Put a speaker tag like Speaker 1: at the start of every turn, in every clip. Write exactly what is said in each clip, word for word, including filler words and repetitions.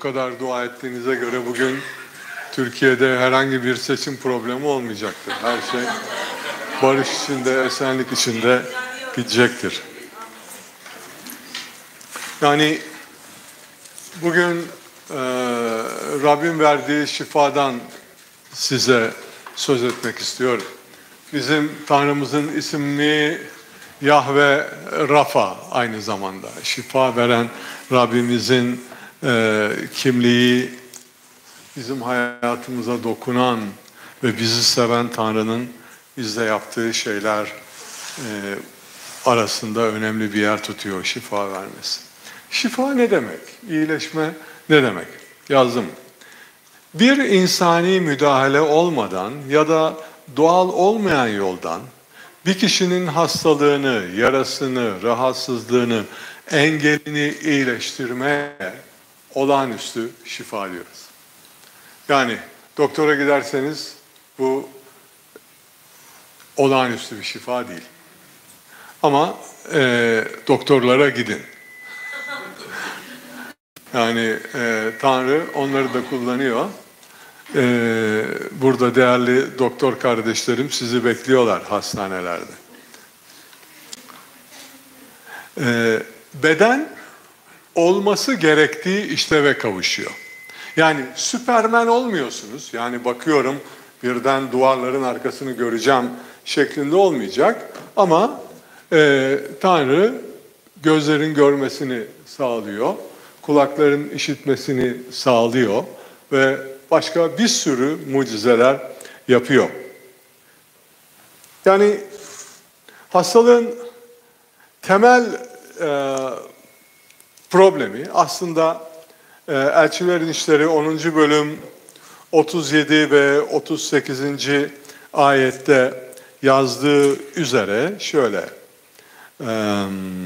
Speaker 1: kadar dua ettiğinize göre bugün Türkiye'de herhangi bir seçim problemi olmayacaktır. Her şey barış içinde, esenlik içinde gidecektir. Yani bugün e, Rabbim verdiği şifadan size söz etmek istiyorum. Bizim Tanrımızın ismi Yahve Rafa, aynı zamanda şifa veren Rabbimizin e, kimliği, bizim hayatımıza dokunan ve bizi seven Tanrı'nın bizde yaptığı şeyler e, arasında önemli bir yer tutuyor şifa vermesi. Şifa ne demek? İyileşme ne demek? Yazdım. Bir insani müdahale olmadan ya da doğal olmayan yoldan bir kişinin hastalığını, yarasını, rahatsızlığını, engelini iyileştirmeye olağanüstü şifa diyoruz. Yani doktora giderseniz bu olağanüstü bir şifa değil. Ama e, doktorlara gidin. Yani e, Tanrı onları da kullanıyor. E, burada değerli doktor kardeşlerim sizi bekliyorlar hastanelerde. E, beden olması gerektiği işleve kavuşuyor. Yani Süpermen olmuyorsunuz. Yani bakıyorum birden duvarların arkasını göreceğim şeklinde olmayacak. Ama e, Tanrı gözlerin görmesini sağlıyor. Kulakların işitmesini sağlıyor. Ve başka bir sürü mucizeler yapıyor. Yani hastalığın temel e, problemi aslında e, Elçilerin İşleri onuncu bölüm otuz yedi ve otuz sekizinci ayette yazdığı üzere şöyle. E,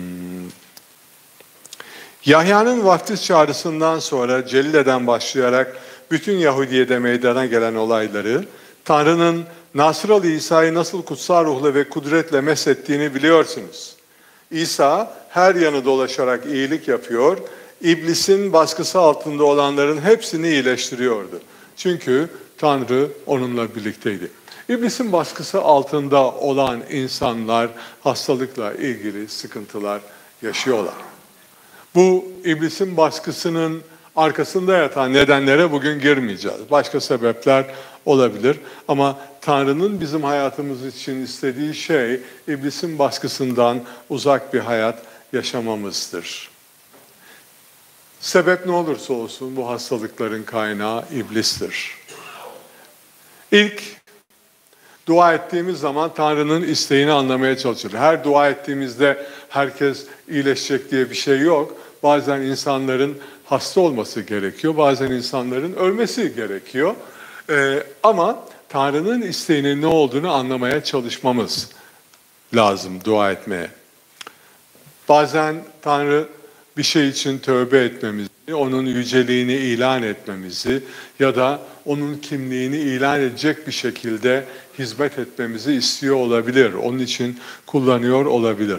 Speaker 1: Yahya'nın vaftiz çağrısından sonra Celile'den başlayarak bütün Yahudiye'de meydana gelen olayları, Tanrı'nın Nasıralı İsa'yı nasıl kutsal ruhla ve kudretle meshettiğini biliyorsunuz. İsa her yanı dolaşarak iyilik yapıyor, İblisin baskısı altında olanların hepsini iyileştiriyordu. Çünkü Tanrı onunla birlikteydi. İblisin baskısı altında olan insanlar hastalıkla ilgili sıkıntılar yaşıyorlar. Bu iblisin baskısının arkasında yatan nedenlere bugün girmeyeceğiz. Başka sebepler olabilir ama Tanrı'nın bizim hayatımız için istediği şey iblisin baskısından uzak bir hayat yaşamamızdır. Sebep ne olursa olsun bu hastalıkların kaynağı iblistir. İlk dua ettiğimiz zaman Tanrı'nın isteğini anlamaya çalışırız. Her dua ettiğimizde herkes iyileşecek diye bir şey yok. Bazen insanların hasta olması gerekiyor, bazen insanların ölmesi gerekiyor. Ee, ama Tanrı'nın isteğinin ne olduğunu anlamaya çalışmamız lazım dua etmeye. Bazen Tanrı bir şey için tövbe etmemizi, onun yüceliğini ilan etmemizi ya da onun kimliğini ilan edecek bir şekilde hizmet etmemizi istiyor olabilir. Onun için kullanıyor olabilir.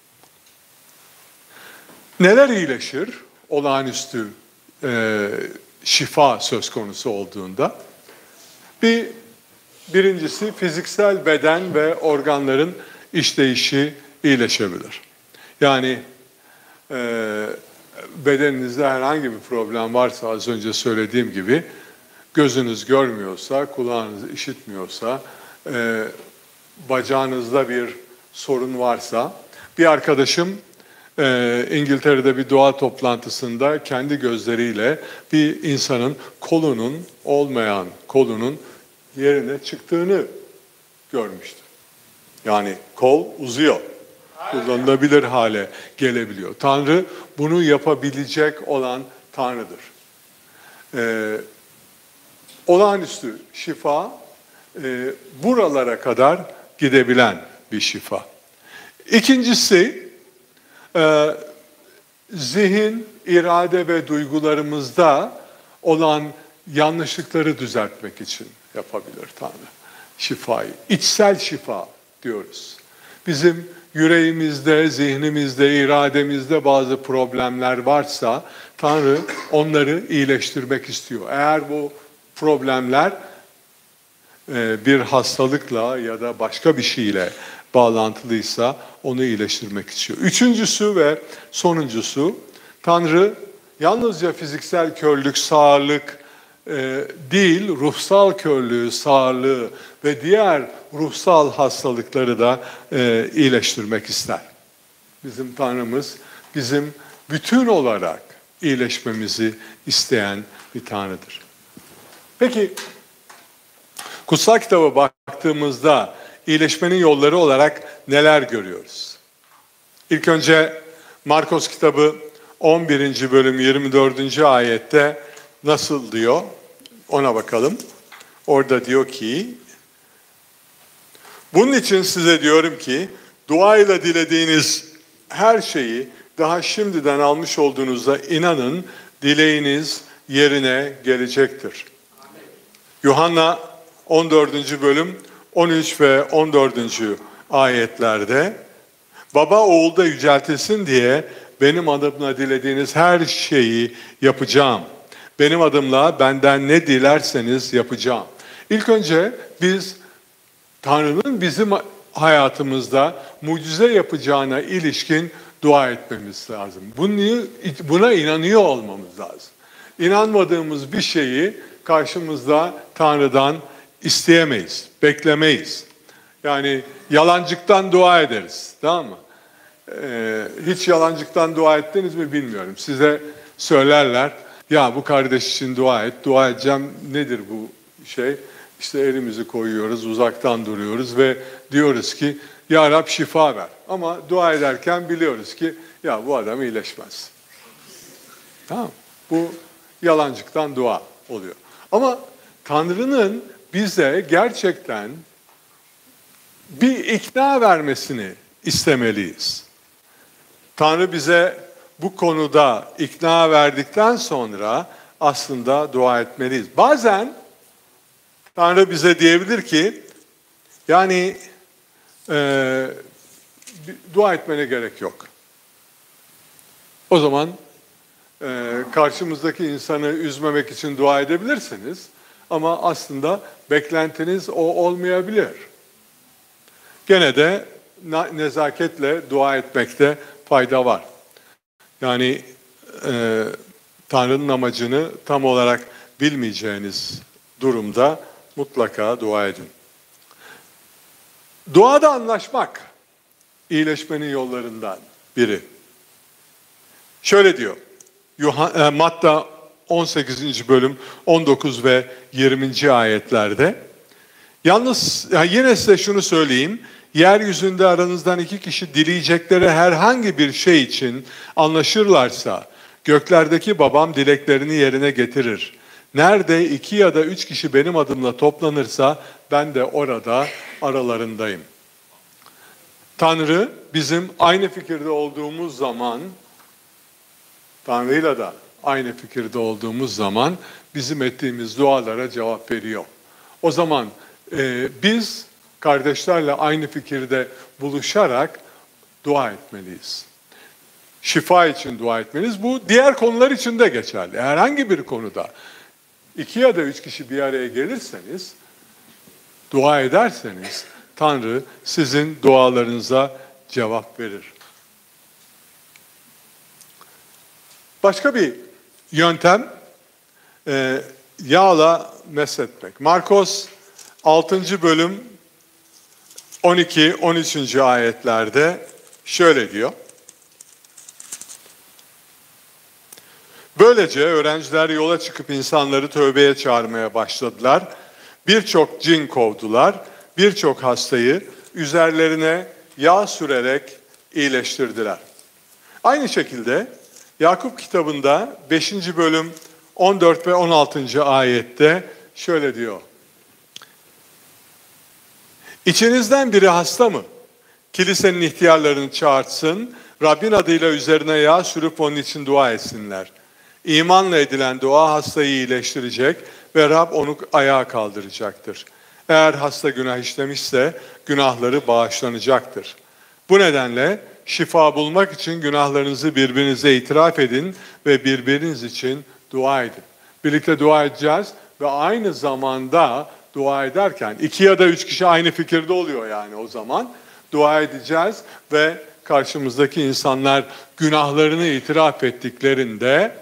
Speaker 1: Neler iyileşir? Olağanüstü e, şifa söz konusu olduğunda. Bir, birincisi fiziksel beden ve organların işleyişi iyileşebilir. Yani e, bedeninizde herhangi bir problem varsa az önce söylediğim gibi gözünüz görmüyorsa, kulağınız işitmiyorsa, e, bacağınızda bir sorun varsa, bir arkadaşım e, İngiltere'de bir doğa toplantısında kendi gözleriyle bir insanın kolunun, olmayan kolunun yerine çıktığını görmüştü. Yani kol uzuyor. Kullanılabilir hale gelebiliyor. Tanrı bunu yapabilecek olan Tanrı'dır. Ee, olağanüstü şifa e, buralara kadar gidebilen bir şifa. İkincisi e, zihin, irade ve duygularımızda olan yanlışlıkları düzeltmek için yapabilir Tanrı şifayı. İçsel şifa diyoruz. Bizim yüreğimizde, zihnimizde, irademizde bazı problemler varsa Tanrı onları iyileştirmek istiyor. Eğer bu problemler bir hastalıkla ya da başka bir şeyle bağlantılıysa onu iyileştirmek istiyor. Üçüncüsü ve sonuncusu, Tanrı yalnızca fiziksel körlük, sağırlık e, değil, ruhsal körlüğü, sağırlığı ve diğer ruhsal hastalıkları da e, iyileştirmek ister. Bizim Tanrımız bizim bütün olarak iyileşmemizi isteyen bir Tanrı'dır. Peki, kutsal kitaba baktığımızda iyileşmenin yolları olarak neler görüyoruz? İlk önce Markos kitabı on birinci bölüm yirmi dördüncü ayette nasıl diyor? Ona bakalım. Orada diyor ki, bunun için size diyorum ki, duayla dilediğiniz her şeyi daha şimdiden almış olduğunuzda inanın, dileğiniz yerine gelecektir. Amin. Yuhanna on dördüncü bölüm on üç ve on dördüncü ayetlerde, Baba oğulda yüceltilsin diye benim adımla dilediğiniz her şeyi yapacağım. Benim adımla benden ne dilerseniz yapacağım. İlk önce biz Tanrı'nın bizim hayatımızda mucize yapacağına ilişkin dua etmemiz lazım. Bunu, buna inanıyor olmamız lazım. İnanmadığımız bir şeyi karşımızda Tanrı'dan isteyemeyiz, beklemeyiz. Yani yalancıktan dua ederiz, tamam mı? Ee, hiç yalancıktan dua ettiniz mi bilmiyorum. Size söylerler, ya bu kardeş için dua et, dua edeceğim, nedir bu şey? İşte elimizi koyuyoruz, uzaktan duruyoruz ve diyoruz ki, Ya Rab şifa ver. Ama dua ederken biliyoruz ki, ya bu adam iyileşmez. Tamam, bu yalancıktan dua oluyor. Ama Tanrı'nın bize gerçekten bir ikna vermesini istemeliyiz. Tanrı bize bu konuda ikna verdikten sonra aslında dua etmeliyiz. Bazen Tanrı bize diyebilir ki, yani e, dua etmene gerek yok. O zaman e, karşımızdaki insanı üzmemek için dua edebilirsiniz. Ama aslında beklentiniz o olmayabilir. Gene de nezaketle dua etmekte fayda var. Yani e, Tanrı'nın amacını tam olarak bilmeyeceğiniz durumda mutlaka dua edin. Duada anlaşmak iyileşmenin yollarından biri. Şöyle diyor, Yuhanna, Matta on sekizinci bölüm on dokuz ve yirminci ayetlerde. Yalnız yani yine size şunu söyleyeyim. Yeryüzünde aranızdan iki kişi dileyecekleri herhangi bir şey için anlaşırlarsa göklerdeki babam dileklerini yerine getirir. Nerede iki ya da üç kişi benim adımla toplanırsa ben de orada aralarındayım. Tanrı bizim aynı fikirde olduğumuz zaman, Tanrı'yla da aynı fikirde olduğumuz zaman bizim ettiğimiz dualara cevap veriyor. O zaman e, biz kardeşlerle aynı fikirde buluşarak dua etmeliyiz. Şifa için dua etmeliyiz. Bu diğer konular için de geçerli. Herhangi bir konuda iki ya da üç kişi bir araya gelirseniz, dua ederseniz Tanrı sizin dualarınıza cevap verir. Başka bir yöntem e, yağla mesletmek. Markos altıncı bölüm on iki on üçüncü ayetlerde şöyle diyor. Böylece öğrenciler yola çıkıp insanları tövbeye çağırmaya başladılar. Birçok cin kovdular, birçok hastayı üzerlerine yağ sürerek iyileştirdiler. Aynı şekilde Yakup kitabında beşinci bölüm on dört ve on altıncı ayette şöyle diyor. İçinizden biri hasta mı? Kilisenin ihtiyarlarını çağırtsın, Rabbin adıyla üzerine yağ sürüp onun için dua etsinler. İmanla edilen dua hastayı iyileştirecek ve Rab onu ayağa kaldıracaktır. Eğer hasta günah işlemişse günahları bağışlanacaktır. Bu nedenle şifa bulmak için günahlarınızı birbirinize itiraf edin ve birbiriniz için dua edin. Birlikte dua edeceğiz ve aynı zamanda dua ederken iki ya da üç kişi aynı fikirde oluyor yani o zaman. Dua edeceğiz ve karşımızdaki insanlar günahlarını itiraf ettiklerinde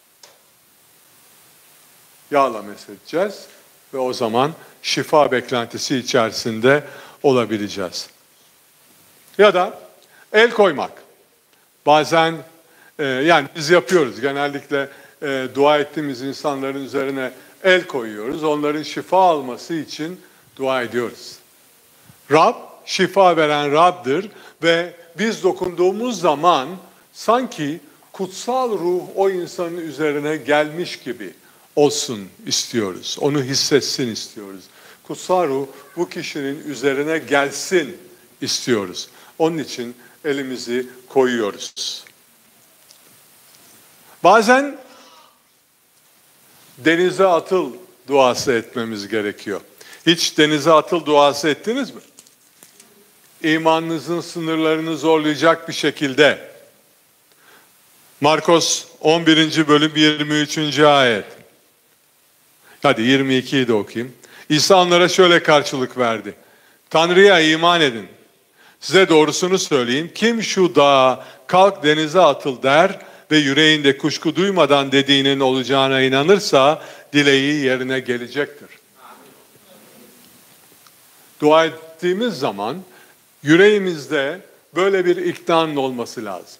Speaker 1: yağla mesedeceğiz ve o zaman şifa beklentisi içerisinde olabileceğiz. Ya da el koymak. Bazen e, yani biz yapıyoruz genellikle e, dua ettiğimiz insanların üzerine el koyuyoruz. Onların şifa alması için dua ediyoruz. Rab şifa veren Rab'dır ve biz dokunduğumuz zaman sanki kutsal ruh o insanın üzerine gelmiş gibi olsun istiyoruz. Onu hissetsin istiyoruz. Kutsal ruh bu kişinin üzerine gelsin istiyoruz. Onun için elimizi koyuyoruz. Bazen denize atıl duası etmemiz gerekiyor. Hiç denize atıl duası ettiniz mi? İmanınızın sınırlarını zorlayacak bir şekilde. Markos on birinci bölüm yirmi üçüncü ayet. Hadi yirmi ikiyi de okuyayım. İsa onlara şöyle karşılık verdi. Tanrı'ya iman edin. Size doğrusunu söyleyeyim. Kim şu dağa kalk denize atıl der ve yüreğinde kuşku duymadan dediğinin olacağına inanırsa dileği yerine gelecektir. Dua ettiğimiz zaman yüreğimizde böyle bir iknanın olması lazım.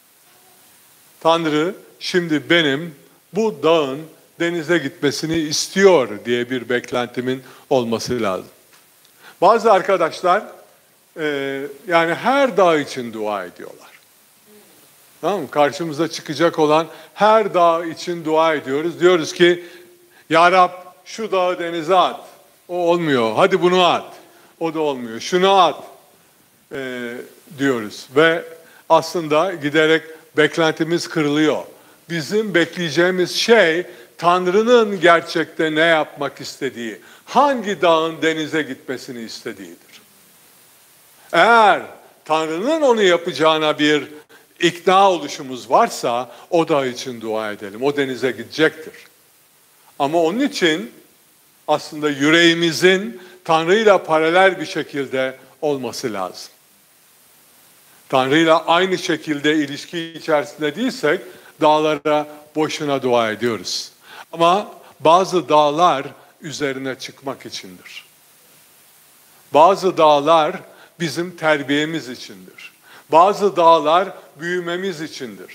Speaker 1: Tanrı şimdi benim bu dağın denize gitmesini istiyor diye bir beklentimin olması lazım. Bazı arkadaşlar e, yani her dağ için dua ediyorlar. Tamam mı? Karşımıza çıkacak olan her dağ için dua ediyoruz. Diyoruz ki Ya Rab şu dağı denize at. O olmuyor. Hadi bunu at. O da olmuyor. Şunu at e, diyoruz. Ve aslında giderek beklentimiz kırılıyor. Bizim bekleyeceğimiz şey Tanrı'nın gerçekte ne yapmak istediği, hangi dağın denize gitmesini istediğidir. Eğer Tanrı'nın onu yapacağına bir ikna oluşumuz varsa o dağ için dua edelim. O denize gidecektir. Ama onun için aslında yüreğimizin Tanrı'yla paralel bir şekilde olması lazım. Tanrı'yla aynı şekilde ilişki içerisinde değilsek dağlara boşuna dua ediyoruz. Ama bazı dağlar üzerine çıkmak içindir. Bazı dağlar bizim terbiyemiz içindir. Bazı dağlar büyümemiz içindir.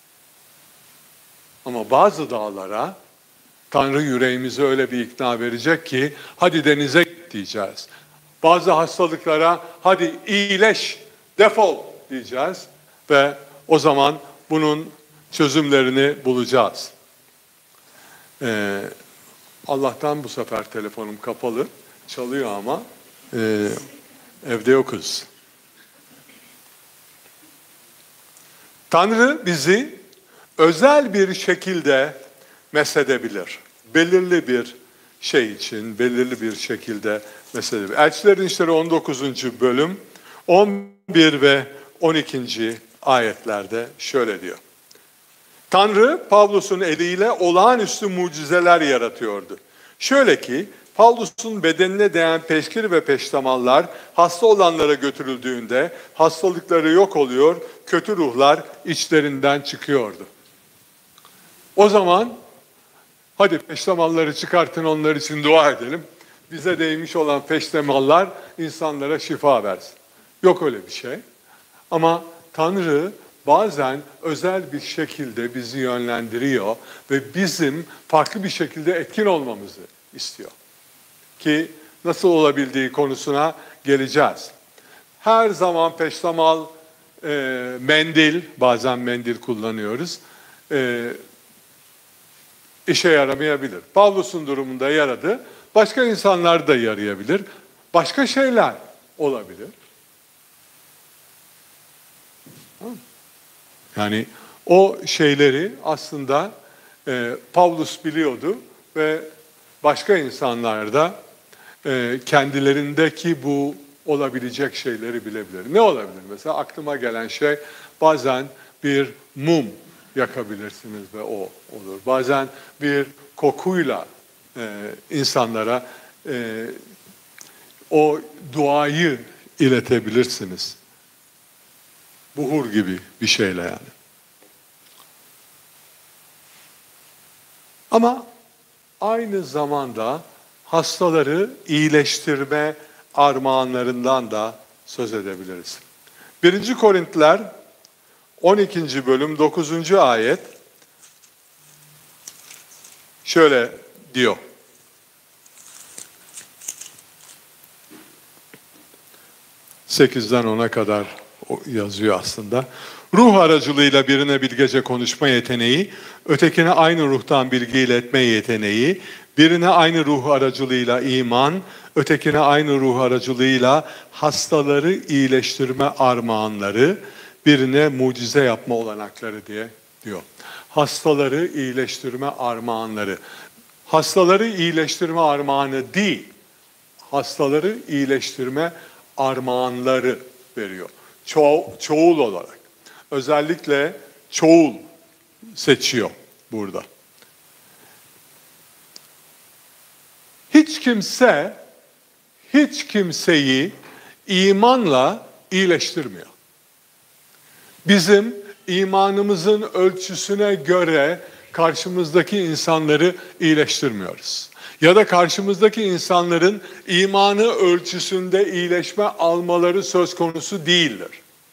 Speaker 1: Ama bazı dağlara Tanrı yüreğimize öyle bir ikna verecek ki hadi denize git diyeceğiz. Bazı hastalıklara hadi iyileş, defol diyeceğiz ve o zaman bunun çözümlerini bulacağız. Ee, Allah'tan bu sefer telefonum kapalı, çalıyor ama e, evde yokuz. Tanrı bizi özel bir şekilde mesedebilir. Belirli bir şey için, belirli bir şekilde mesedebilir. Elçilerin İşleri on dokuzuncu bölüm on bir ve on ikinci ayetlerde şöyle diyor. Tanrı Pavlus'un eliyle olağanüstü mucizeler yaratıyordu. Şöyle ki Pavlus'un bedenine değen peşkir ve peştemallar hasta olanlara götürüldüğünde hastalıkları yok oluyor, kötü ruhlar içlerinden çıkıyordu. O zaman hadi peştemalları çıkartın, onlar için dua edelim. Bize değmiş olan peştemallar insanlara şifa versin. Yok öyle bir şey. Ama Tanrı bazen özel bir şekilde bizi yönlendiriyor ve bizim farklı bir şekilde etkin olmamızı istiyor. Ki nasıl olabildiği konusuna geleceğiz. Her zaman peştemal, e, mendil, bazen mendil kullanıyoruz, e, işe yaramayabilir. Pavlus'un durumunda yaradı, başka insanlar da yarayabilir, başka şeyler olabilir. Yani o şeyleri aslında e, Pavlus biliyordu ve başka insanlar da e, kendilerindeki bu olabilecek şeyleri bilebilir. Ne olabilir? Mesela aklıma gelen şey, bazen bir mum yakabilirsiniz ve o olur. Bazen bir kokuyla e, insanlara e, o duayı iletebilirsiniz. Buhur gibi bir şeyle yani. Ama aynı zamanda hastaları iyileştirme armağanlarından da söz edebiliriz. birinci Korintiler on ikinci bölüm dokuzuncu ayet şöyle diyor. sekizden ona kadar yazıyor aslında. Ruh aracılığıyla birine bilgece konuşma yeteneği, ötekine aynı ruhtan bilgi iletme yeteneği, birine aynı ruh aracılığıyla iman, ötekine aynı ruh aracılığıyla hastaları iyileştirme armağanları, birine mucize yapma olanakları diye diyor. Hastaları iyileştirme armağanları. Hastaları iyileştirme armağanı değil, hastaları iyileştirme armağanları veriyor. Ço çoğul olarak. Özellikle çoğul seçiyor burada. Hiç kimse, hiç kimseyi imanla iyileştirmiyor. Bizim imanımızın ölçüsüne göre karşımızdaki insanları iyileştirmiyoruz. Ya da karşımızdaki insanların imanı ölçüsünde iyileşme almaları söz konusu değildir.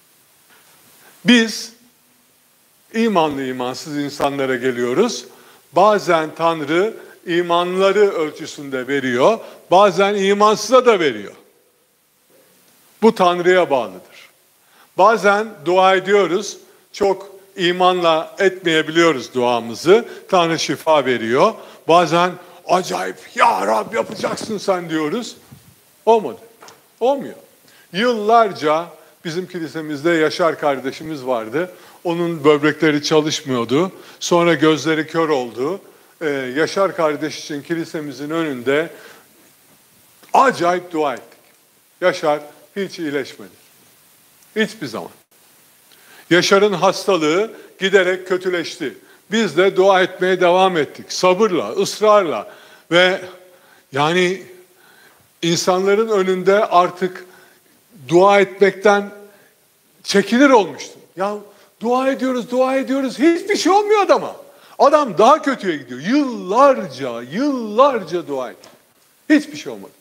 Speaker 1: Biz imanlı imansız insanlara geliyoruz. Bazen Tanrı imanları ölçüsünde veriyor, bazen imansıza da veriyor. Bu Tanrı'ya bağlıdır. Bazen dua ediyoruz, çok imanla etmeyebiliyoruz duamızı. Tanrı şifa veriyor. Bazen acayip, ya Rab yapacaksın sen diyoruz. Olmadı. Olmuyor. Yıllarca bizim kilisemizde Yaşar kardeşimiz vardı. Onun böbrekleri çalışmıyordu. Sonra gözleri kör oldu. Ee, Yaşar kardeş için kilisemizin önünde acayip dua ettik. Yaşar hiç iyileşmedi. Hiçbir zaman. Yaşar'ın hastalığı giderek kötüleşti. Biz de dua etmeye devam ettik. Sabırla, ısrarla ve yani insanların önünde artık dua etmekten çekinir olmuştum. Ya dua ediyoruz, dua ediyoruz. Hiçbir şey olmuyor adama. Adam daha kötüye gidiyor. Yıllarca, yıllarca dua etti. Hiçbir şey olmadı.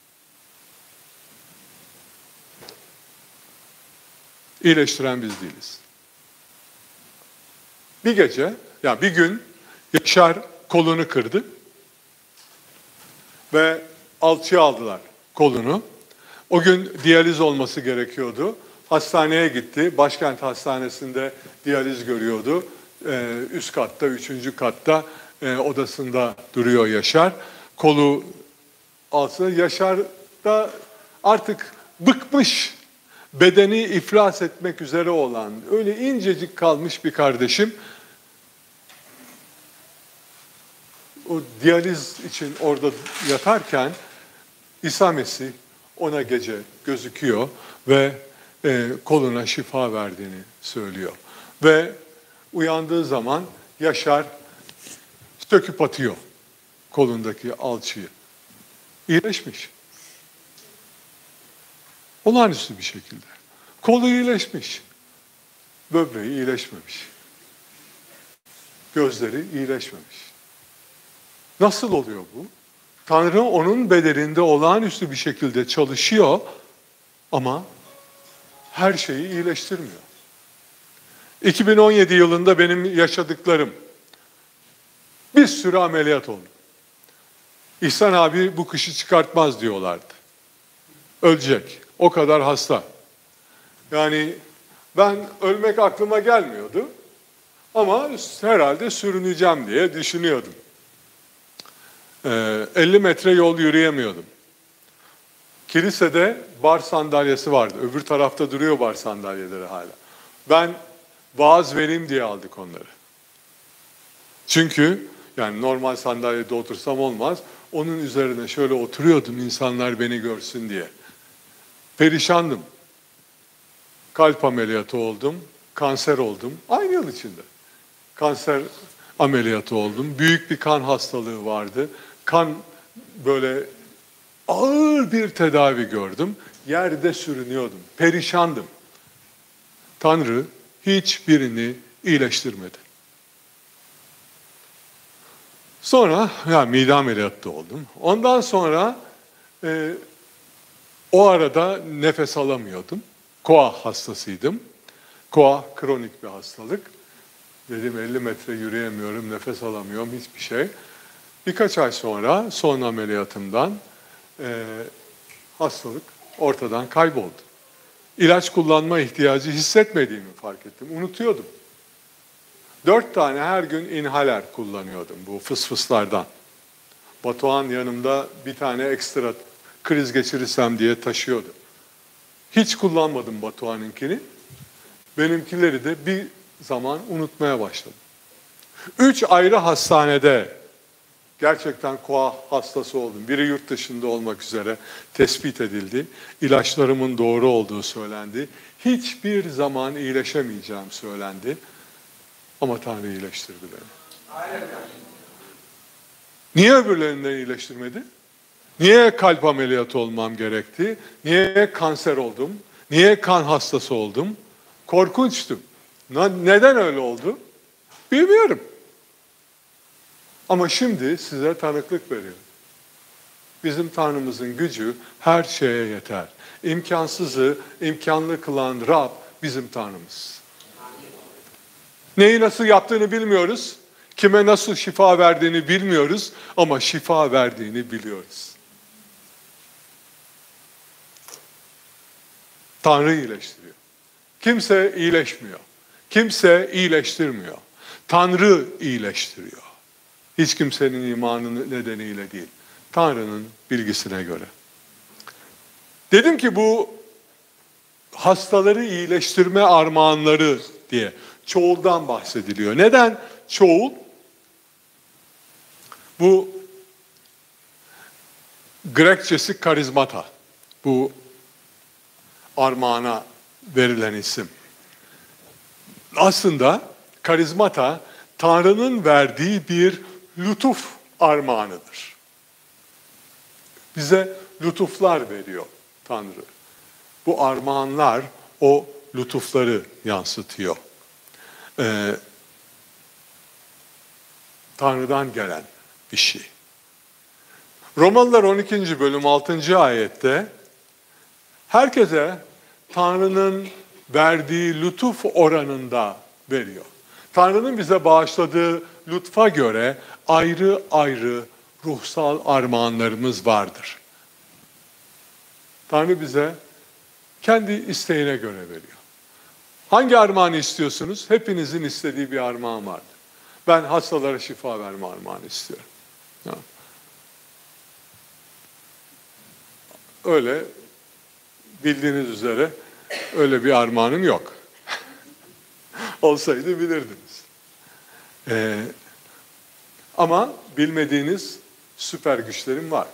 Speaker 1: İyileştiren biz değiliz. Bir gece, ya bir gün Yaşar kolunu kırdı ve alçıya aldılar kolunu. O gün diyaliz olması gerekiyordu. Hastaneye gitti. Başkent Hastanesi'nde diyaliz görüyordu. Ee, üst katta, üçüncü katta e, odasında duruyor Yaşar. Kolu altında. Yaşar da artık bıkmış, bedeni iflas etmek üzere olan, öyle incecik kalmış bir kardeşim. O diyaliz için orada yatarken İsa Mesih ona gece gözüküyor ve e, koluna şifa verdiğini söylüyor. Ve uyandığı zaman Yaşar söküp atıyor kolundaki alçıyı. İyileşmiş. Olağanüstü bir şekilde. Kolu iyileşmiş. Böbreği iyileşmemiş. Gözleri iyileşmemiş. Nasıl oluyor bu? Tanrı onun bedeninde olağanüstü bir şekilde çalışıyor ama her şeyi iyileştirmiyor. iki bin on yedi yılında benim yaşadıklarım, bir sürü ameliyat oldu. İhsan abi bu kışı çıkartmaz diyorlardı. Ölecek. O kadar hasta. Yani ben ölmek aklıma gelmiyordu. Ama herhalde sürüneceğim diye düşünüyordum. Ee, elli metre yol yürüyemiyordum. Kilisede bar sandalyesi vardı. Öbür tarafta duruyor bar sandalyeleri hala. Ben vaaz vereyim diye aldık onları. Çünkü yani normal sandalyede otursam olmaz. Onun üzerine şöyle oturuyordum insanlar beni görsün diye. Perişandım. Kalp ameliyatı oldum, kanser oldum. Aynı yıl içinde. Kanser ameliyatı oldum. Büyük bir kan hastalığı vardı. Kan böyle ağır bir tedavi gördüm. Yerde sürünüyordum. Perişandım. Tanrı hiçbirini iyileştirmedi. Sonra ya mide ameliyatı oldum. Ondan sonra e, o arada nefes alamıyordum. Koa hastasıydım. Koa kronik bir hastalık. Dedim elli metre yürüyemiyorum, nefes alamıyorum, hiçbir şey. Birkaç ay sonra son ameliyatımdan e, hastalık ortadan kayboldu. İlaç kullanma ihtiyacı hissetmediğimi fark ettim. Unutuyordum. Dört tane her gün inhaler kullanıyordum bu fısfıslardan. Batuhan yanımda bir tane ekstra kriz geçirirsem diye taşıyordu. Hiç kullanmadım Batuhan'ınkini. Benimkileri de bir zaman unutmaya başladım. Üç ayrı hastanede gerçekten koa hastası oldum. Biri yurt dışında olmak üzere tespit edildi. İlaçlarımın doğru olduğu söylendi. Hiçbir zaman iyileşemeyeceğim söylendi. Ama Tanrı iyileştirdi beni. Niye öbürlerinden iyileştirmedi? Niye kalp ameliyatı olmam gerekti? Niye kanser oldum? Niye kan hastası oldum? Korkunçtu. Neden öyle oldu? Bilmiyorum. Ama şimdi size tanıklık veriyorum. Bizim Tanrımızın gücü her şeye yeter. İmkansızı imkanlı kılan Rab bizim Tanrımız. Neyi nasıl yaptığını bilmiyoruz. Kime nasıl şifa verdiğini bilmiyoruz. Ama şifa verdiğini biliyoruz. Tanrı iyileştiriyor. Kimse iyileşmiyor. Kimse iyileştirmiyor. Tanrı iyileştiriyor. Hiç kimsenin imanı nedeniyle değil. Tanrı'nın bilgisine göre. Dedim ki bu hastaları iyileştirme armağanları diye çoğuldan bahsediliyor. Neden çoğul? Bu Grekçesi karizmata. Bu armağana verilen isim. Aslında karizmata Tanrı'nın verdiği bir lütuf armağanıdır. Bize lütuflar veriyor Tanrı. Bu armağanlar o lütufları yansıtıyor. Ee, Tanrı'dan gelen bir şey. Romalılar on ikinci bölüm altıncı ayette herkese Tanrı'nın verdiği lütuf oranında veriyor. Tanrı'nın bize bağışladığı lütfa göre ayrı ayrı ruhsal armağanlarımız vardır. Tanrı bize kendi isteğine göre veriyor. Hangi armağanı istiyorsunuz? Hepinizin istediği bir armağan vardır. Ben hastalara şifa verme armağanı istiyorum. Öyle bildiğiniz üzere öyle bir armağanım yok. Olsaydı bilirdiniz. Ee, ama bilmediğiniz süper güçlerim var.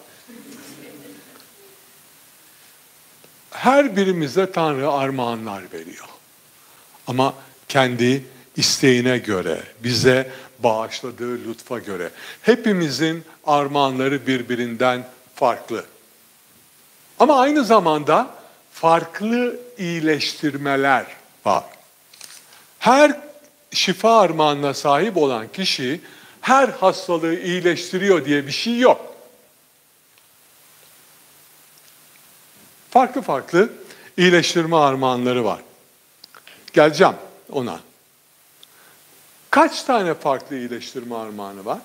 Speaker 1: Her birimize Tanrı armağanlar veriyor. Ama kendi isteğine göre, bize bağışladığı lütfa göre. Hepimizin armağanları birbirinden farklı. Ama aynı zamanda farklı iyileştirmeler var. Her şifa armağanına sahip olan kişi her hastalığı iyileştiriyor diye bir şey yok. Farklı farklı iyileştirme armağanları var. Geleceğim ona. Kaç tane farklı iyileştirme armağanı var?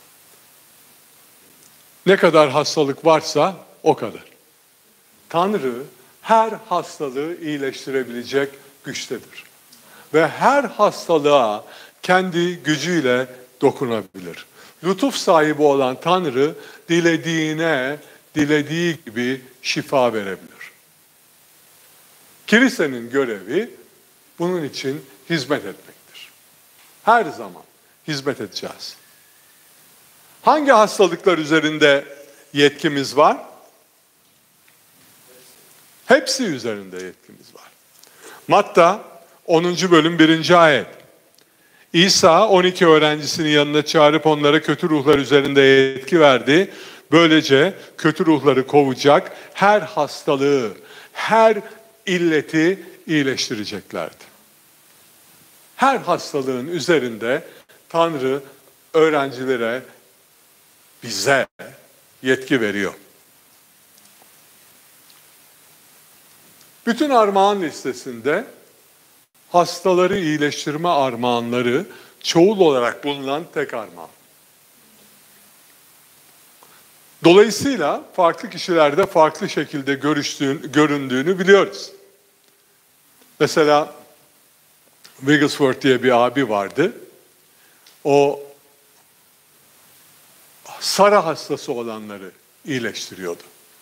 Speaker 1: Ne kadar hastalık varsa o kadar. Tanrı her hastalığı iyileştirebilecek güçtedir. Ve her hastalığa kendi gücüyle dokunabilir. Lütuf sahibi olan Tanrı dilediğine, dilediği gibi şifa verebilir. Kilisenin görevi bunun için hizmet etmektir. Her zaman hizmet edeceğiz. Hangi hastalıklar üzerinde yetkimiz var? Hepsi üzerinde yetkimiz var. Matta onuncu bölüm birinci ayet. İsa on iki öğrencisini yanına çağırıp onlara kötü ruhlar üzerinde yetki verdi. Böylece kötü ruhları kovacak, her hastalığı, her illeti iyileştireceklerdi. Her hastalığın üzerinde Tanrı öğrencilere, bize yetki veriyor. Bütün armağan listesinde hastaları iyileştirme armağanları çoğul olarak bulunan tek armağan. Dolayısıyla farklı kişilerde farklı şekilde görüştüğün, göründüğünü biliyoruz. Mesela Wigglesworth diye bir abi vardı. O Sara hastası olanları iyileştiriyordu.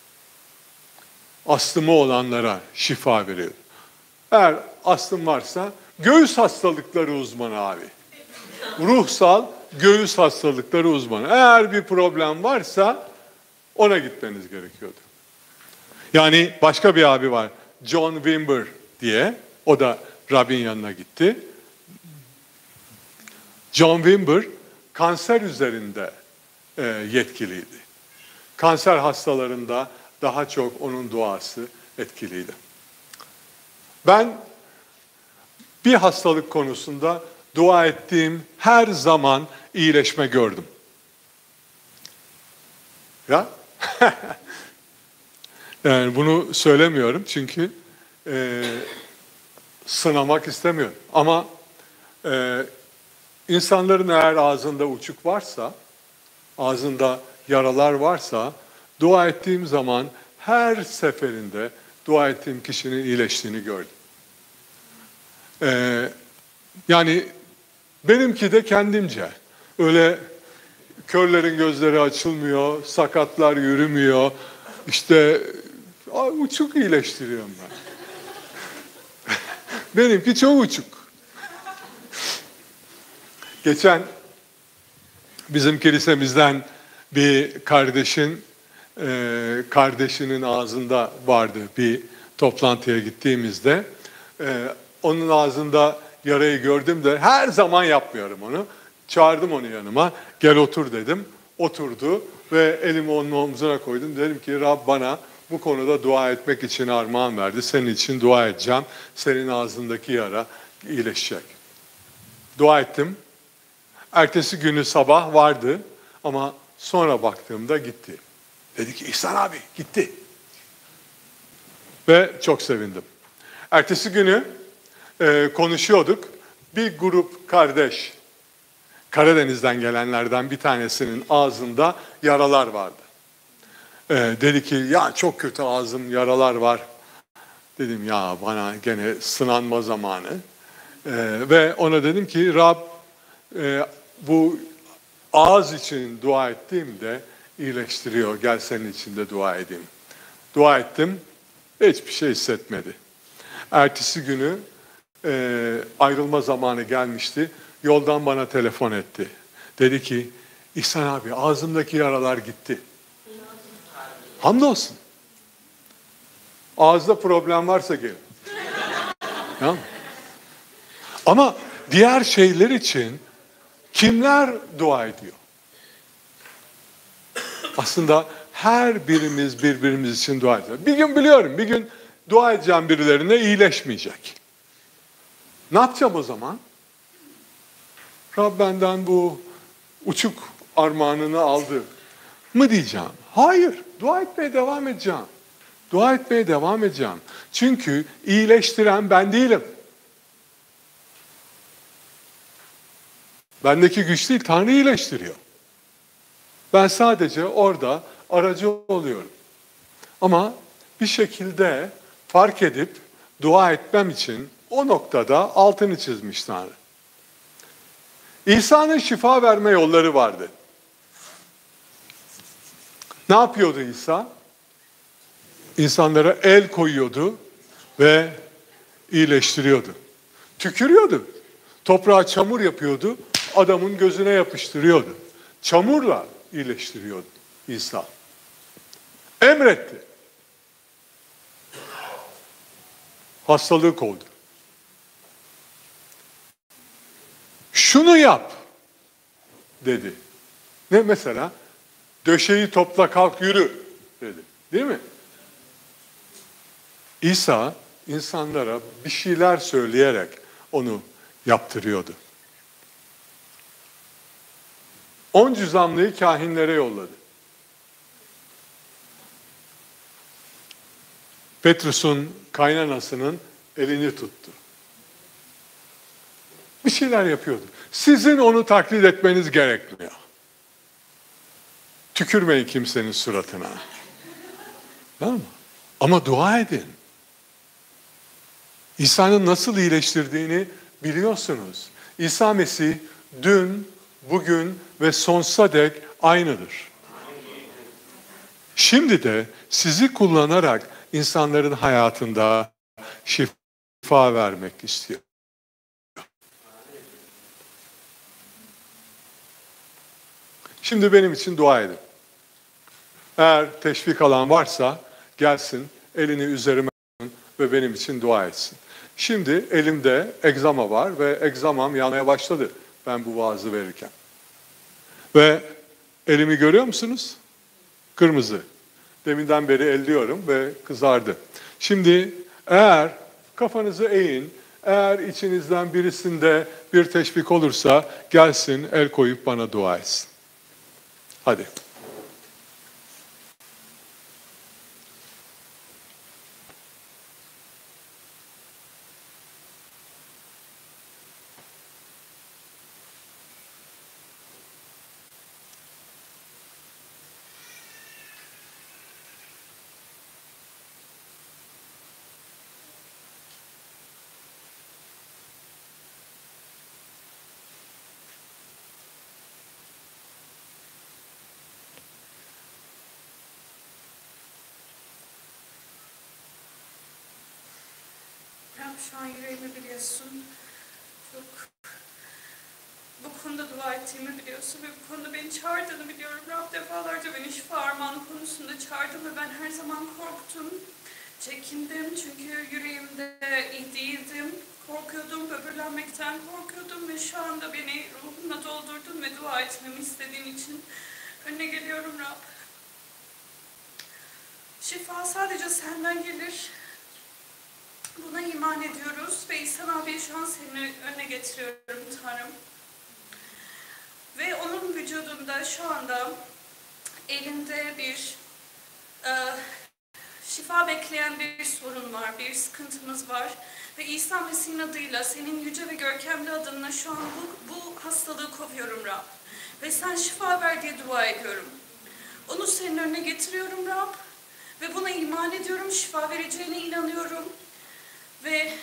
Speaker 1: Astımı olanlara şifa veriyordu. Eğer astım varsa göğüs hastalıkları uzmanı abi. Ruhsal göğüs hastalıkları uzmanı. Eğer bir problem varsa ona gitmeniz gerekiyordu. Yani başka bir abi var. John Wimber diye. O da Rabbin yanına gitti. John Wimber kanser üzerinde e, yetkiliydi. Kanser hastalarında daha çok onun duası etkiliydi. Ben bir hastalık konusunda dua ettiğim her zaman iyileşme gördüm. Ya? Yani bunu söylemiyorum çünkü e, sınamak istemiyorum. Ama e, insanların eğer ağzında uçuk varsa, ağzında yaralar varsa, dua ettiğim zaman her seferinde dua ettiğim kişinin iyileştiğini gördüm. Ee, yani benimki de kendimce. Öyle körlerin gözleri açılmıyor, sakatlar yürümüyor. İşte uçuk iyileştiriyorum ben. Benimki çok uçuk. Geçen bizim kilisemizden bir kardeşin e, kardeşinin ağzında vardı bir toplantıya gittiğimizde. E, onun ağzında yarayı gördüm de her zaman yapmıyorum onu. Çağırdım onu yanıma. Gel otur dedim. Oturdu ve elimi onun omzuna koydum. Dedim ki Rab bana bu konuda dua etmek için armağan verdi. Senin için dua edeceğim. Senin ağzındaki yara iyileşecek. Dua ettim. Ertesi günü sabah vardı ama sonra baktığımda gitti. Dedi ki İhsan abi gitti. Ve çok sevindim. Ertesi günü e, konuşuyorduk. Bir grup kardeş, Karadeniz'den gelenlerden bir tanesinin ağzında yaralar vardı. E, dedi ki ya çok kötü ağzım yaralar var. Dedim ya bana gene sınanma zamanı. E, ve ona dedim ki Rab e, bu ağız için dua ettiğimde iyileştiriyor. Gel senin için de dua edeyim. Dua ettim. Hiçbir şey hissetmedi. Ertesi günü e, ayrılma zamanı gelmişti. Yoldan bana telefon etti. Dedi ki İhsan abi ağzımdaki yaralar gitti. Hamdolsun. Ağızda problem varsa gelin. Ya. Ama diğer şeyler için kimler dua ediyor? Aslında her birimiz birbirimiz için dua ediyor. Bir gün biliyorum, bir gün dua edeceğim birilerine iyileşmeyecek. Ne yapacağım o zaman? Rab benden bu uçuk armağanını aldı mı diyeceğim? Hayır, dua etmeye devam edeceğim. Dua etmeye devam edeceğim. Çünkü iyileştiren ben değilim. Bendeki güç değil, Tanrı iyileştiriyor. Ben sadece orada aracı oluyorum. Ama bir şekilde fark edip dua etmem için o noktada altını çizmiş Tanrı. İsa'nın şifa verme yolları vardı. Ne yapıyordu İsa? İnsanlara el koyuyordu ve iyileştiriyordu. Tükürüyordu. Toprağa çamur yapıyordu, adamın gözüne yapıştırıyordu. Çamurla iyileştiriyordu İsa. Emretti. Hastalığı kovdu. Şunu yap dedi. Ne mesela? Döşeği topla kalk yürü dedi. Değil mi? İsa insanlara bir şeyler söyleyerek onu yaptırıyordu. On cüzamlıyı kahinlere yolladı. Petrus'un kaynanasının elini tuttu. Bir şeyler yapıyordu. Sizin onu taklit etmeniz gerekmiyor. Tükürmeyin kimsenin suratına. Tamam mı? Ama dua edin. İsa'nın nasıl iyileştirdiğini biliyorsunuz. İsa Mesih dün, bugün ve sonsuza dek aynıdır. Şimdi de sizi kullanarak insanların hayatında şifa vermek istiyor. Şimdi benim için dua edin. Eğer teşvik alan varsa gelsin, elini üzerime koysun ve benim için dua etsin. Şimdi elimde egzama var ve egzamam yanmaya başladı ben bu vaazı verirken. Ve elimi görüyor musunuz? Kırmızı. Deminden beri elliyorum ve kızardı. Şimdi eğer kafanızı eğin, eğer içinizden birisinde bir teşvik olursa gelsin, el koyup bana dua etsin. Hadi.
Speaker 2: Şu an yüreğimi biliyorsun. Çok bu konuda dua ettiğimi biliyorsun ve bu konuda beni çağırdığını biliyorum. Rab defalarca beni şifa armağanı konusunda çağırdı ve ben her zaman korktum. Çekindim çünkü yüreğimde iyi değildim. Korkuyordum, böbürlenmekten korkuyordum ve şu anda beni ruhumla doldurdun ve dua etmemi istediğin için önüne geliyorum Rab. Şifa sadece senden gelir. Buna iman ediyoruz ve İhsan abiyi şu an senin önüne getiriyorum Tanrım. Ve onun vücudunda şu anda elinde bir e, şifa bekleyen bir sorun var, bir sıkıntımız var. Ve İsa Mesih'in adıyla, senin yüce ve görkemli adınla şu an bu, bu hastalığı kovuyorum Rab. Ve sen şifa ver diye dua ediyorum. Onu senin önüne getiriyorum Rab. Ve buna iman ediyorum, şifa vereceğine inanıyorum. Ve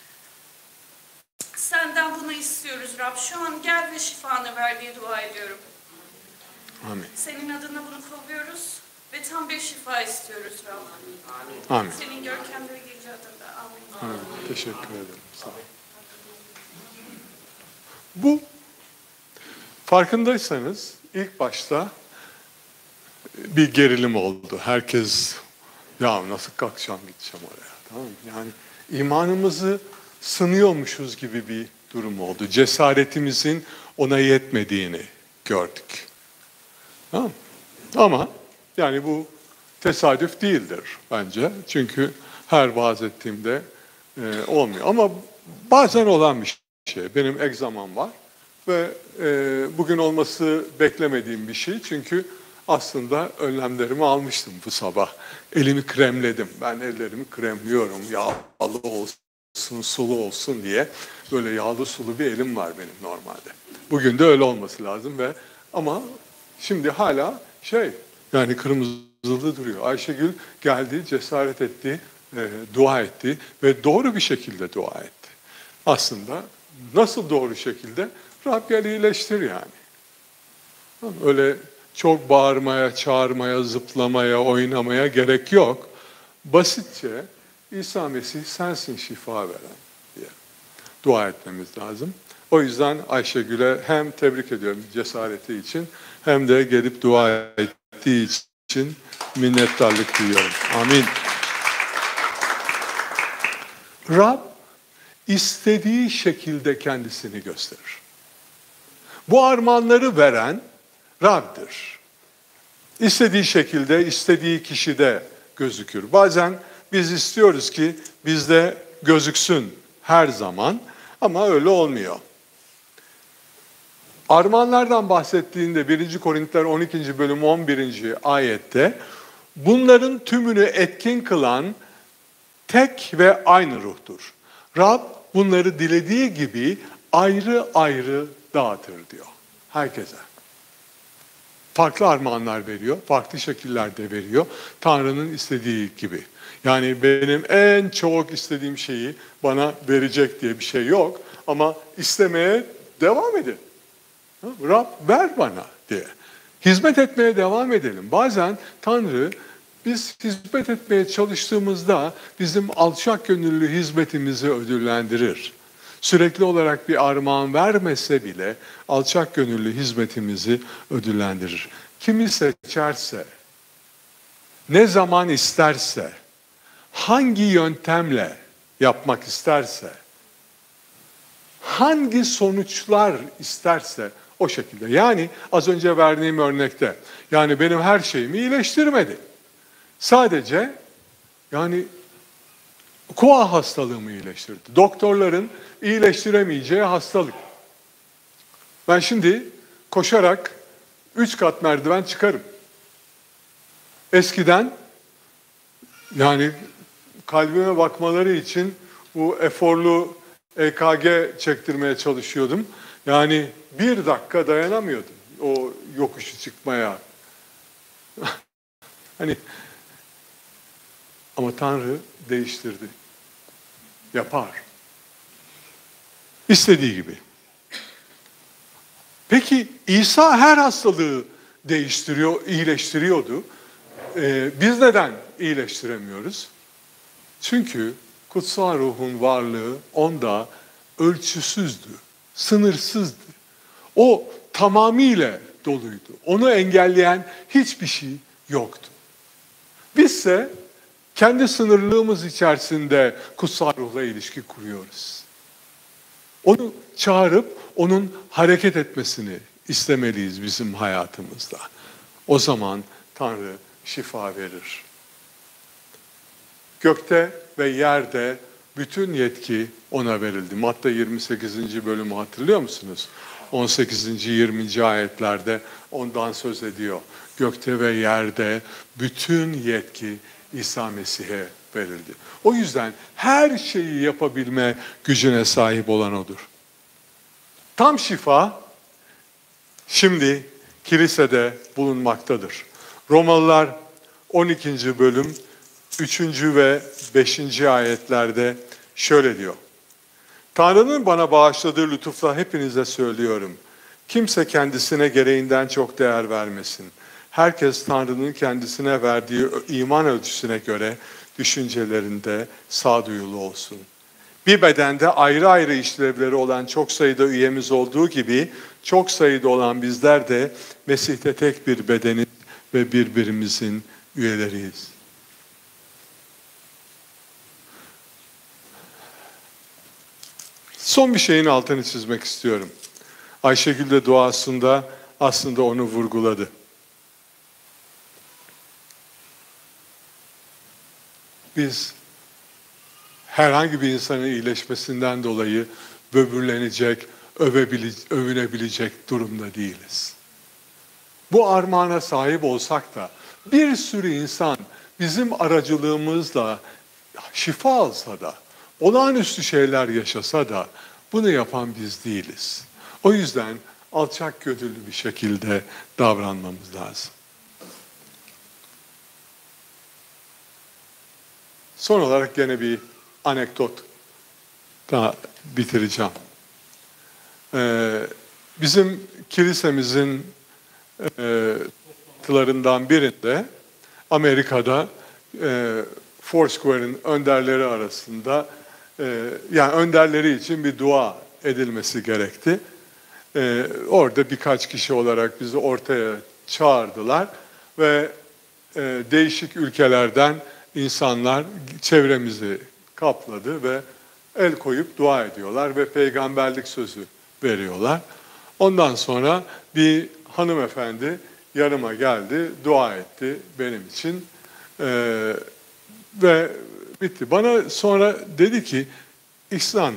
Speaker 2: senden bunu istiyoruz Rab. Şu an gel ve şifanı ver diye dua ediyorum.
Speaker 1: Amin.
Speaker 2: Senin adına bunu kovuyoruz ve tam bir şifa istiyoruz Rab.
Speaker 1: Amin. Amin.
Speaker 2: Senin görkemli ve yüce adında. Amin.
Speaker 1: Amin. Teşekkür ederim. Sağ olun. Bu, farkındaysanız ilk başta bir gerilim oldu. Herkes, ya nasıl kalkacağım gideceğim oraya. Tamam mı? Yani imanımızı sınıyormuşuz gibi bir durum oldu. Cesaretimizin ona yetmediğini gördük. Tamam. Ama yani bu tesadüf değildir bence. Çünkü her vaaz ettiğimde e, olmuyor. Ama bazen olan bir şey. Benim egzamam var ve e, bugün olması beklemediğim bir şey. Çünkü aslında önlemlerimi almıştım bu sabah. Elimi kremledim. Ben ellerimi kremliyorum. Yağlı olsun, sulu olsun diye. Böyle yağlı sulu bir elim var benim normalde. Bugün de öyle olması lazım ve ama şimdi hala şey, yani kırmızılı duruyor. Ayşegül geldi, cesaret etti, e, dua etti ve doğru bir şekilde dua etti. Aslında nasıl doğru şekilde? Rab gel iyileştir yani. Öyle çok bağırmaya, çağırmaya, zıplamaya, oynamaya gerek yok. Basitçe İsa Mesih sensin şifa veren diye dua etmemiz lazım. O yüzden Ayşegül'e hem tebrik ediyorum cesareti için hem de gelip dua ettiği için minnettarlık duyuyorum. Amin. Rab istediği şekilde kendisini gösterir. Bu armağanları veren Rab'dir. İstediği şekilde, istediği kişide gözükür. Bazen biz istiyoruz ki bizde gözüksün her zaman ama öyle olmuyor. Armağanlardan bahsettiğinde birinci Korintiler on ikinci bölüm on birinci ayette bunların tümünü etkin kılan tek ve aynı ruhtur. Rab bunları dilediği gibi ayrı ayrı dağıtır diyor herkese. Farklı armağanlar veriyor, farklı şekillerde veriyor. Tanrı'nın istediği gibi. Yani benim en çok istediğim şeyi bana verecek diye bir şey yok. Ama istemeye devam edin. Rab ver bana diye. Hizmet etmeye devam edelim. Bazen Tanrı biz hizmet etmeye çalıştığımızda bizim alçak gönüllü hizmetimizi ödüllendirir. Sürekli olarak bir armağan vermese bile alçak gönüllü hizmetimizi ödüllendirir. Kimi seçerse, ne zaman isterse, hangi yöntemle yapmak isterse, hangi sonuçlar isterse o şekilde. Yani az önce verdiğim örnekte, yani benim her şeyimi iyileştirmedi. Sadece yani koa hastalığımı iyileştirdi. Doktorların iyileştiremeyeceği hastalık. Ben şimdi koşarak üç kat merdiven çıkarım. Eskiden yani kalbime bakmaları için bu eforlu E K G çektirmeye çalışıyordum. Yani bir dakika dayanamıyordum o yokuşu çıkmaya. Hani ama Tanrı değiştirdi. Yapar. İstediği gibi. Peki İsa her hastalığı değiştiriyor, iyileştiriyordu. Ee, biz neden iyileştiremiyoruz? Çünkü kutsal ruhun varlığı onda ölçüsüzdü, sınırsızdı. O tamamıyla doluydu. Onu engelleyen hiçbir şey yoktu. Bizse kendi sınırlığımız içerisinde kutsal ruhla ilişki kuruyoruz. Onu çağırıp onun hareket etmesini istemeliyiz bizim hayatımızda. O zaman Tanrı şifa verir. Gökte ve yerde bütün yetki ona verildi. Matta yirmi sekizinci bölümü hatırlıyor musunuz? on sekizinci yirminci ayetlerde ondan söz ediyor. Gökte ve yerde bütün yetki İsa Mesih'e verildi. O yüzden her şeyi yapabilme gücüne sahip olan odur. Tam şifa şimdi kilisede bulunmaktadır. Romalılar on ikinci bölüm üçüncü ve beşinci ayetlerde şöyle diyor. Tanrı'nın bana bağışladığı lütufla hepinize söylüyorum. Kimse kendisine gereğinden çok değer vermesin. Herkes Tanrı'nın kendisine verdiği iman ölçüsüne göre düşüncelerinde sağduyulu olsun. Bir bedende ayrı ayrı işlevleri olan çok sayıda üyemiz olduğu gibi çok sayıda olan bizler de Mesih'te tek bir bedeniz ve birbirimizin üyeleriyiz. Son bir şeyin altını çizmek istiyorum. Ayşegül de duasında aslında onu vurguladı. Biz herhangi bir insanın iyileşmesinden dolayı böbürlenecek, övünebilecek durumda değiliz. Bu armağana sahip olsak da bir sürü insan bizim aracılığımızla şifa alsa da, olağanüstü şeyler yaşasa da bunu yapan biz değiliz. O yüzden alçak gönüllü bir şekilde davranmamız lazım. Son olarak gene bir anekdot daha bitireceğim. Ee, bizim kilisemizin e, toplantılarından birinde Amerika'da e, Foursquare'ın önderleri arasında e, yani önderleri için bir dua edilmesi gerekti. E, orada birkaç kişi olarak bizi ortaya çağırdılar ve e, değişik ülkelerden insanlar çevremizi kapladı ve el koyup dua ediyorlar ve peygamberlik sözü veriyorlar. Ondan sonra bir hanımefendi yanıma geldi, dua etti benim için ee, ve bitti. Bana sonra dedi ki, İhsan,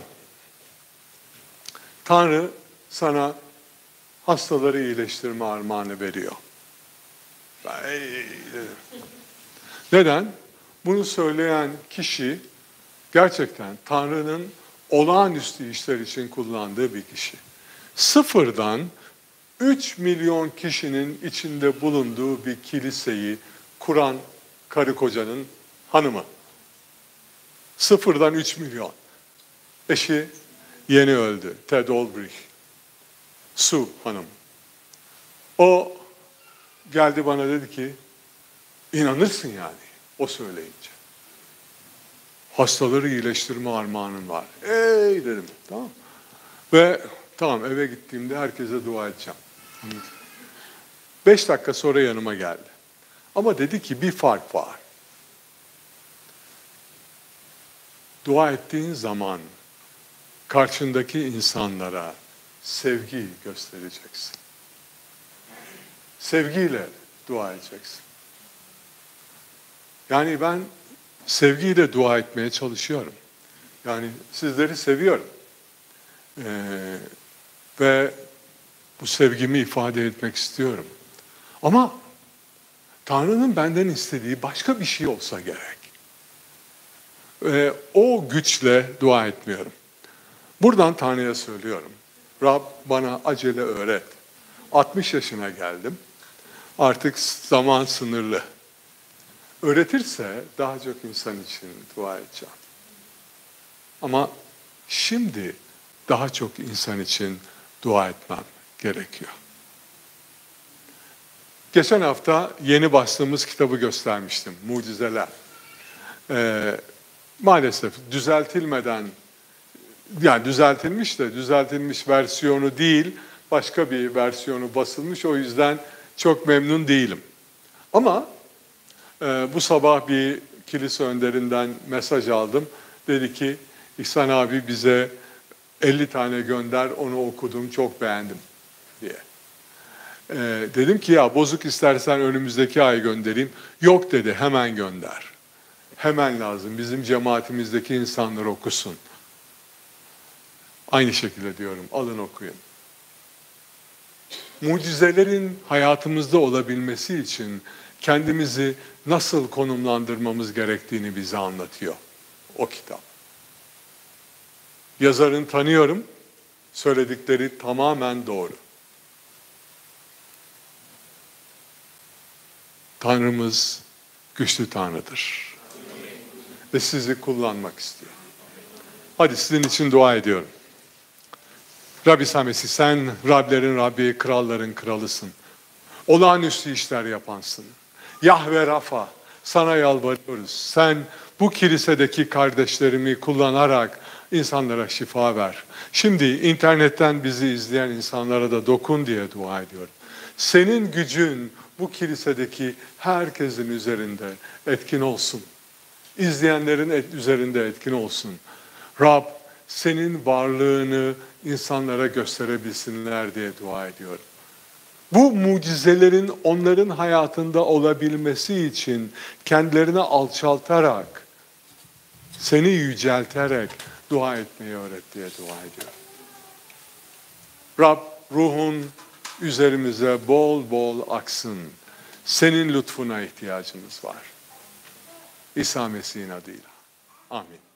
Speaker 1: Tanrı sana hastaları iyileştirme armağanı veriyor. Ay, dedim. Neden? Bunu söyleyen kişi gerçekten Tanrı'nın olağanüstü işler için kullandığı bir kişi. Sıfırdan üç milyon kişinin içinde bulunduğu bir kiliseyi kuran karı kocanın hanımı. Sıfırdan üç milyon. Eşi yeni öldü. Ted Olbrich. Sue Hanım. O geldi bana dedi ki, inanırsın yani o söyleyince. Hastaları iyileştirme armağanın var. Ey dedim, tamam. Ve tamam, eve gittiğimde herkese dua edeceğim. Beş dakika sonra yanıma geldi. Ama dedi ki bir fark var. Dua ettiğin zaman karşındaki insanlara sevgi göstereceksin. Sevgiyle dua edeceksin. Yani ben sevgiyle dua etmeye çalışıyorum. Yani sizleri seviyorum. Ee, ve bu sevgimi ifade etmek istiyorum. Ama Tanrı'nın benden istediği başka bir şey olsa gerek. Ee, o güçle dua etmiyorum. Buradan Tanrı'ya söylüyorum. Rab bana acele öğret. altmış yaşına geldim. Artık zaman sınırlı. Öğretirse daha çok insan için dua edeceğim. Ama şimdi daha çok insan için dua etmem gerekiyor. Geçen hafta yeni bastığımız kitabı göstermiştim. Mucizeler. Ee, maalesef düzeltilmeden, yani düzeltilmiş de düzeltilmiş versiyonu değil, başka bir versiyonu basılmış. O yüzden çok memnun değilim. Ama e, bu sabah bir kilise önderinden mesaj aldım. Dedi ki, İhsan abi bize elli tane gönder, onu okudum, çok beğendim diye. E, dedim ki ya bozuk istersen önümüzdeki ay göndereyim. Yok dedi, hemen gönder. Hemen lazım, bizim cemaatimizdeki insanlar okusun. Aynı şekilde diyorum, alın okuyun. Mucizelerin hayatımızda olabilmesi için kendimizi nasıl konumlandırmamız gerektiğini bize anlatıyor o kitap. Yazarını tanıyorum, söyledikleri tamamen doğru. Tanrımız güçlü Tanrı'dır. Ve sizi kullanmak istiyor. Hadi sizin için dua ediyorum. Rabbi Samesi, sen Rablerin Rabbi, kralların kralısın. Olağanüstü işler yapansın. Yahve Rafa, sana yalvarıyoruz. Sen bu kilisedeki kardeşlerimi kullanarak insanlara şifa ver. Şimdi internetten bizi izleyen insanlara da dokun diye dua ediyorum. Senin gücün bu kilisedeki herkesin üzerinde etkin olsun. İzleyenlerin et, üzerinde etkin olsun. Rab, senin varlığını insanlara gösterebilsinler diye dua ediyorum. Bu mucizelerin onların hayatında olabilmesi için kendilerini alçaltarak, seni yücelterek dua etmeyi öğret diye dua ediyorum. Rab, ruhun üzerimize bol bol aksın. Senin lütfuna ihtiyacımız var. İsa Mesih'in adıyla. Amin.